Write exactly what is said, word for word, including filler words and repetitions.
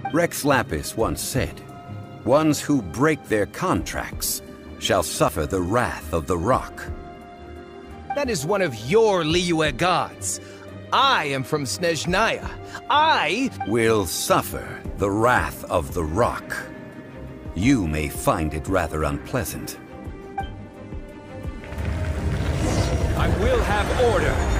Rex Lapis once said, "Ones who break their contracts shall suffer the wrath of the rock." That is one of your Liyue gods. I am from Snezhnaya. I will suffer the wrath of the rock. You may find it rather unpleasant. I will have order.